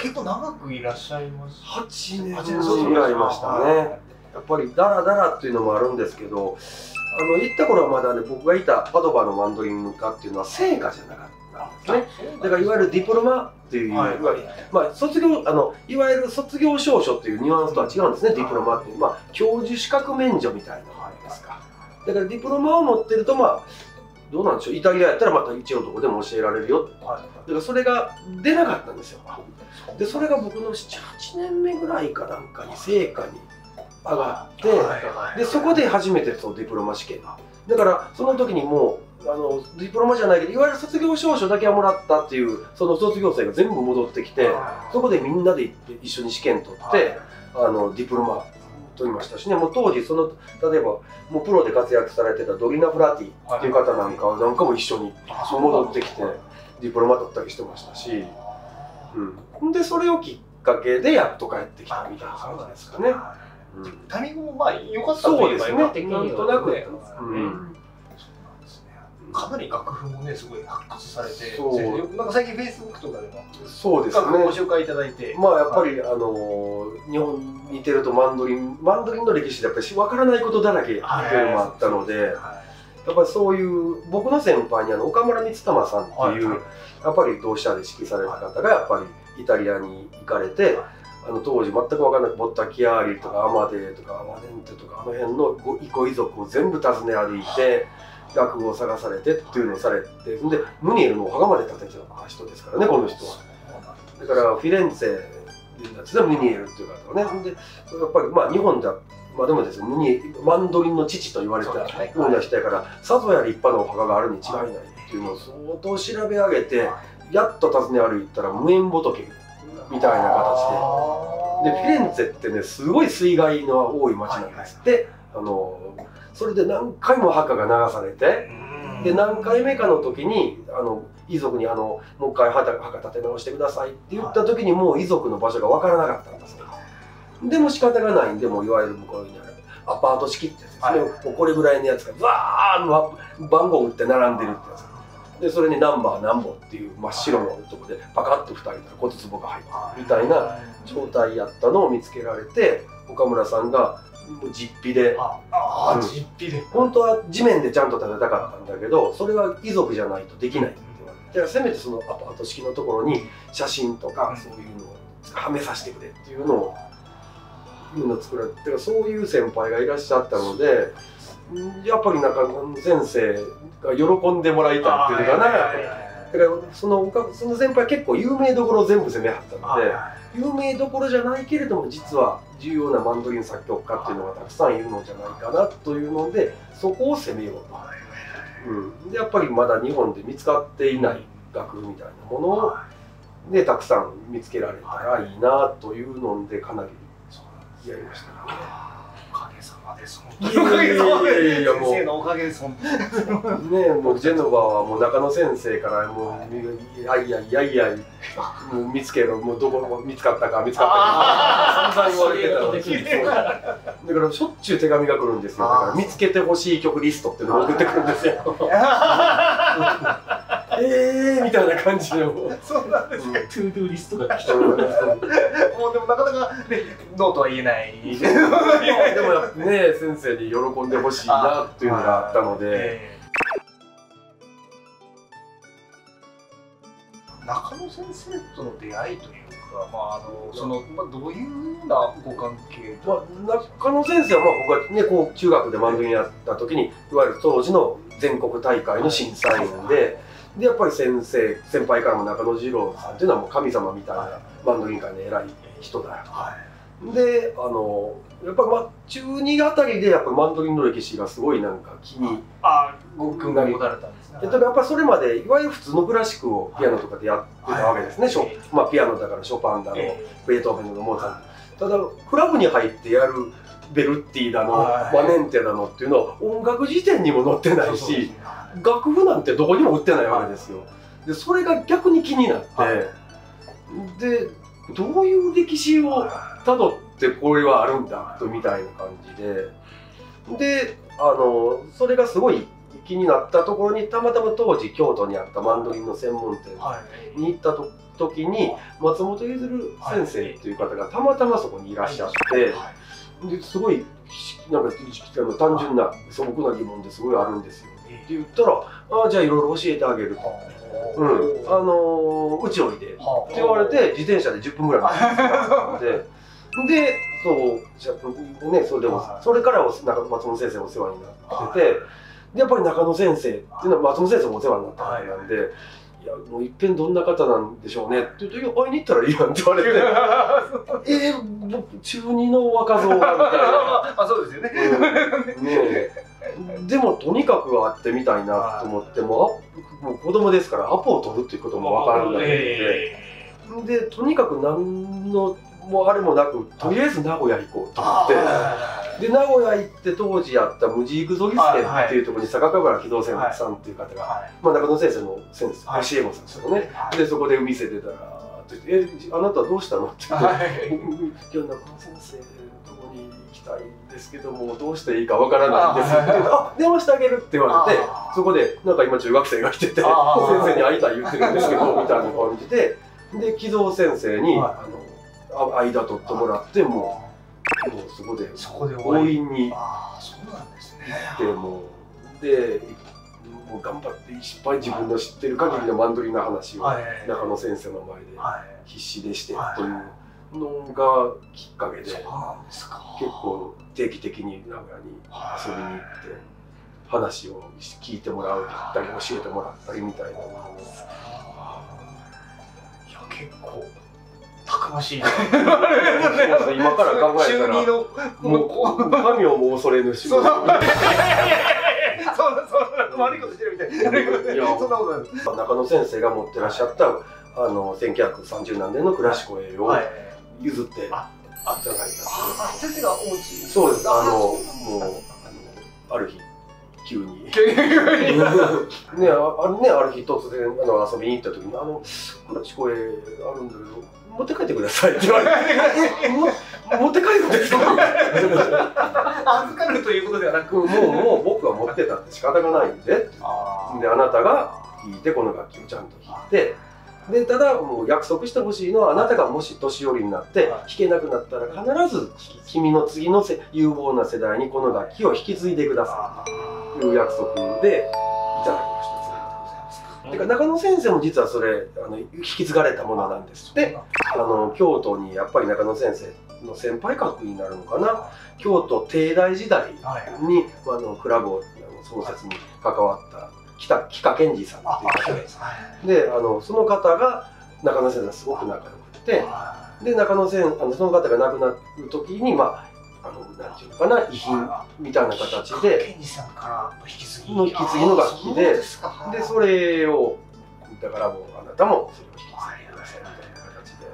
結構長くいらっしゃいます。 8年ぐらいいましたね。やっぱりダラダラっていうのもあるんですけど、行った頃はまだね、僕がいたパドバのマンドリン科っていうのは聖火じゃなかったんですね。だからいわゆるディプロマっていう、まあ卒業いわゆる卒業証書っていうニュアンスとは違うんですね。ディプロマっていう、まあ教授資格免除みたいなものですか。だからディプロマを持ってると、まあどうなんでしょう、イタリアやったらまた一応どこでも教えられるよ。だからそれが出なかったんですよ。でそれが僕の7、8年目ぐらいかなんかに聖火に上がって、でそこで初めてそのディプロマ試験だから、その時にもうディプロマじゃないけどいわゆる卒業証書だけはもらったっていうその卒業生が全部戻ってきて、そこでみんなで行って一緒に試験取ってディプロマ取りましたしね。もう当時例えばもうプロで活躍されてたドリナ・フラティっていう方なんかも一緒に戻ってきてディプロマ取ったりしてましたし、でそれをきっかけでやっと帰ってきたみたいな感じですかね。 タイミングもまあ良かったといえば良かった。 なんとなくやったんです。 かなり楽譜もねすごい発掘されて、なんか最近フェイスブックとかでもそうですね、 ご紹介いただいて、 まあやっぱり日本に似てるとマンドリンの歴史でやっぱり分からないことだらけっていうのもあったので、やっぱりそういう僕の先輩に岡村光玉さんっていうやっぱり同志社で指揮された方がやっぱりイタリアに行かれて。当時全く分からないボッタキアーリとかアマデーとかアマデンテとか辺のご遺族を全部訪ね歩いて楽譜を探されてっていうのをされて、でムニエルのお墓まで建てちゃった人ですからね、この人は。だからフィレンツェですね、ムニエルっていう方はね。でやっぱりまあ日本ではまあでもですね、マンドリンの父と言われたような人やから、さぞや立派なお墓があるに違いないっていうのを相当調べ上げて、やっと訪ね歩いたら無縁仏みたいな形で、フィレンツェってねすごい水害の多い町なんですって。それで何回も墓が流されて、で何回目かの時に遺族にもう一回墓建て直してくださいって言った時にもう遺族の場所が分からなかったんですよ。でも仕方がないんで、もういわゆる向こうにあるアパート式ってやつですね、これぐらいのやつがわーっと番号打って並んでるってやつで、それにナンバー何本っていう真っ白のとこでパカッと2人で骨壺が入ってるみたいな状態やったのを見つけられて、岡村さんが実費で、本当は地面でちゃんと建てたかったんだけど、それは遺族じゃないとできないって言われて、だからせめてそのアパート式のところに写真とかそういうのをはめさせてくれっていうのを作られて、そういう先輩がいらっしゃったので、やっぱりなんか先生が喜んでもらいたいっていうかな。だからその先輩は結構有名どころを全部攻めはったので、有名どころじゃないけれども実は重要なマンドリン作曲家っていうのがたくさんいるのじゃないかなというので、そこを攻めようと。でやっぱりまだ日本で見つかっていない楽譜みたいなものをでたくさん見つけられたらいいなというので、かなりやりましたね。 おかげさまです。おかげさまです。先生のおかげです。ねえ、もうジェノバはもう中野先生からもういやいやいやいやもう見つけろ、もうどこ見つかったか散々言われてたので、だからしょっちゅう手紙が来るんですよ。だから見つけてほしい曲リストっていうのを送ってくるんですよ。みたいな感じで、 そうなんですか。 トゥードゥーリストが来てる。 もうでもなかなかね、ノーとは言えない。 でもやっぱね、先生に喜んでほしいなっていうのがあったので。 中野先生との出会いというか、どういうようなご関係？ 中野先生は僕がねこう中学でマンドリンやった時にいわゆる当時の全国大会の審査員で。でやっぱり先輩からも中野二郎さんっていうのはもう神様みたいなマンドリン界の偉い人だよと。でやっぱ中2あたりでやっぱマンドリンの歴史がすごいなんか気にご興味持たれたんですね。 例えばやっぱそれまでいわゆる普通のクラシックをピアノとかでやってたわけですね。ピアノだからショパンだのベートーベンのモーツァルト。ただクラブに入ってやるベルッティだのマネンテだのっていうのは音楽辞典にも載ってないし、楽譜なんてどこにも売ってないわけですよ。でそれが逆に気になって、でどういう歴史をたどってこれはあるんだとみたいな感じで、それがすごい気になったところにたまたま当時京都にあったマンドリンの専門店に行った時に松本譲先生っていう方がたまたまそこにいらっしゃって、ですごいなんか単純な素朴な疑問ですごいあるんですよって言ったら、じゃあいろいろ教えてあげると。うちおいでって言われて、自転車で10分ぐらい待ってで、それでもそれから松本先生お世話になってて、でやっぱり中野先生っていうのは松本先生もお世話になった方なんで、いやもういっぺんどんな方なんでしょうねって言うと、会いに行ったらいいやんって言われて、僕中2の若造がみたいな。 そうですよね。 でもとにかく会ってみたいなと思ってもう子供ですからアポを取るっていうことも分からないので、とにかく何のもうあれもなく、とりあえず名古屋行こうと思って、で名古屋行って当時やった無地育ゾギスケっていうところに坂川機動船さんっていう方が、中野先生の先生、教え子さんですよね。でそこで見せてたら「あなたどうしたの?」って言って「いや中野先生のとこに行きたいんですけどもどうしていいかわからないんです」って言って「あ電話してあげる」って言われて、そこでなんか今中学生が来てて「先生に会いたい言ってるんですけど」みたいな感じで、機動先生に間取ってもらって、もうそこで強引に行ってもう頑張っていっぱい自分の知ってる限りのマンドリンの話を中野先生の前で必死でしてというのがきっかけで、結構定期的に名古屋に遊びに行って話を聞いてもらったり教えてもらったりみたいな。いや結構たくましい。今から考えたらもう神をも恐れぬ仕事。そんな悪いことしてるみたいな。そんなことない。 中野先生が持ってらっしゃった1930何年のクラシコ絵を譲っていただいた。 先生がお持ち。 そうです。もうある日急にね、ある日突然遊びに行った時にクラシコ絵あるんだけど持って帰ってくださいって言われて持って帰るんですか？ 預かるということではなく、 もう僕は持ってたって仕方がないんで、あなたが弾いてこの楽器をちゃんと弾いて、でただもう約束してほしいのは、あなたがもし年寄りになって弾けなくなったら必ず君の次の有望な世代にこの楽器を引き継いでくださいという約束でいただきました。てか中野先生も実はそれ引き継がれたものなんですって。京都にやっぱり中野先生の先輩格になるのかな、京都帝大時代にクラブ創設に関わった北健二さんっていう方で、その方が中野先生がすごく仲良くて、で中野先生その方が亡くなる時になんていうのかな、遺品みたいな形で健二さんからの引き継ぎの楽器で、それをだからもうあなたもそれを引き継いでくださいみたいな形で。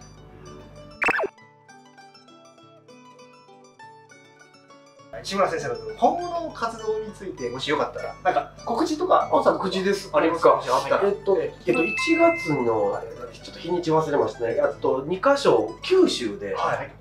志村先生の今後の活動についてもしよかったらなんか告知とか告知ですありますか？ 1月のちょっと日にち忘れましたね。あと2カ所九州で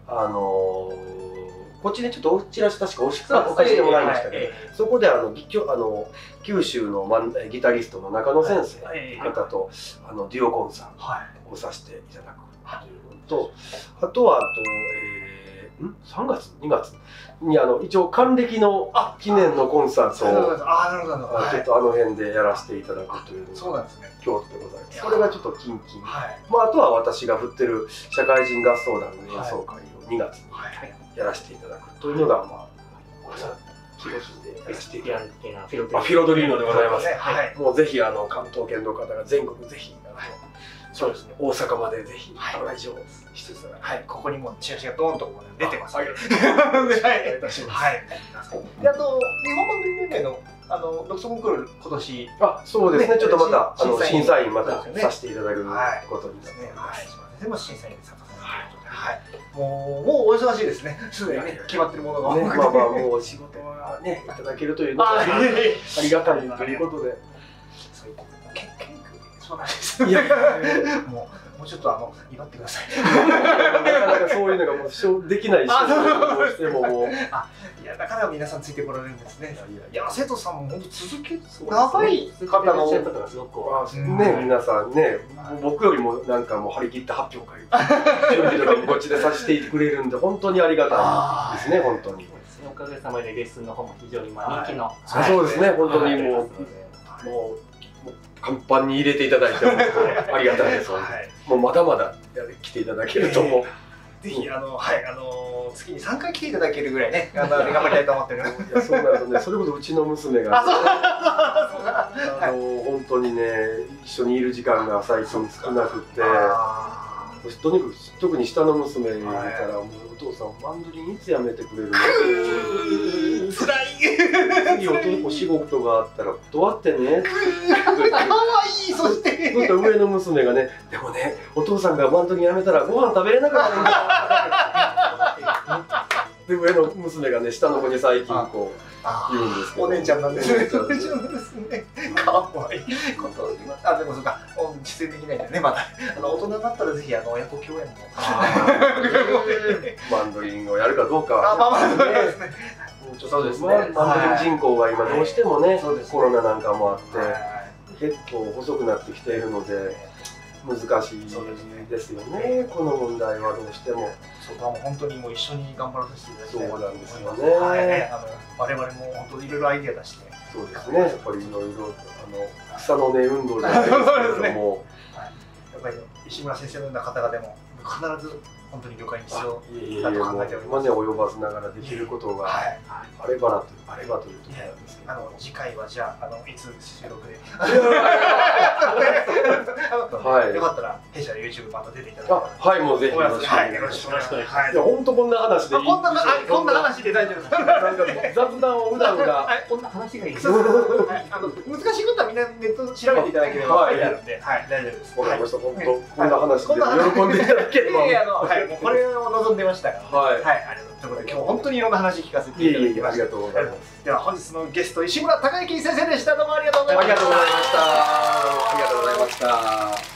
こっちでちょっとチラシ確かお貸してもらいましたけど、そこで九州のギタリストの中野先生という方とデュオコンサートをさせていただくというのと、あとは3月2月に一応還暦の記念のコンサートをちょっと辺でやらせていただくというのが京都でございます。これがちょっとキンキン。あとは私が振ってる社会人合奏団の演奏会を2月にやらせていただくというのが広島でやらせていただくフィロドリーノでございます。もうぜひ関東圏の方が全国ぜひそうですね、大阪までぜひ来場してください。 ここにもチラシがドーンと出てます。 お願いいたします。 であと日本マンドリン連盟の独奏コンクール今年そうですね、ちょっとまた審査員またさせていただくことになってます。 でも審査員で参加させていただくということで、もうお忙しいですね。すでに決まってるものが多くて、 もう仕事はねいただけるというのがありがたいということで。 そうなんです。いやもうもうちょっと祝ってください。 なかなかそういうのがもうできない人どうしてももう。 いや、だから皆さんついてこられるんですね。いや、瀬戸さんも本当続け長長い方のね、皆さんね、僕よりもなんかもう張り切って発表会準備とかにこっちでさせてくれるんで本当にありがたいですね、本当に。 おかげさまでレッスンの方も非常に人気の。 そうですね、本当にもう甲板に入れていただいてありがたいです。もうまだまだ来ていただけるともぜひ月に3回来ていただけるぐらいね頑張りたいと思ってる。 いや、そうなるとね、それこそうちの娘が本当にね、一緒にいる時間が最近少なくて、とにかく特に下の娘から「お父さんマンドリンいつやめてくれるの?」 つらい。 次お仕事があったら断ってねってかわいい。そして上の娘がね「でもね、お父さんがマンドリンやめたらご飯食べれなくなるんだ」で上の娘がね、下の子に最近こう言うんですけど、 お姉ちゃんなんですね。かわいいことを言います。でもそうか、出演できないんだよね。まだ大人になったらぜひ親子共演もマンドリンをやるかどうかそうですね。 そうですね。マンドリン人口が今どうしてもね、コロナなんかもあって結構細くなってきているので難しいですよね。この問題はどうしても。 そこはもう本当にもう一緒に頑張らせていただきたい。 そうなんですよね。 我々も本当にいろいろアイデア出して。 そうですね。やっぱりいろいろ草の根運動じゃないですけれども、 やっぱり石村先生のような方がでも必ず本当に旅館に必要だと考えております。 及ばずながらできることがあればというところなんですけど、 次回はじゃあいつ収録でよかったら弊社で YouTube また出ていただけたら、 はい、もうぜひよろしくお願いします。いや、本当こんな話でいい。 こんな話で大丈夫です。 なんか雑談をうだうだ。 こんな話がいい。 難しいことはみんなネット調べていただければ書いてあるんで、大丈夫です。 わかりました。本当こんな話で喜んでいただければ。 もうこれを望んでましたから。はい、ありがとうございます。今日本当にいろんな話聞かせていただきました。 ありがとうございます。 では本日のゲスト石村孝之先生でした。どうもありがとうございました。 ありがとうございました。ありがとうございました。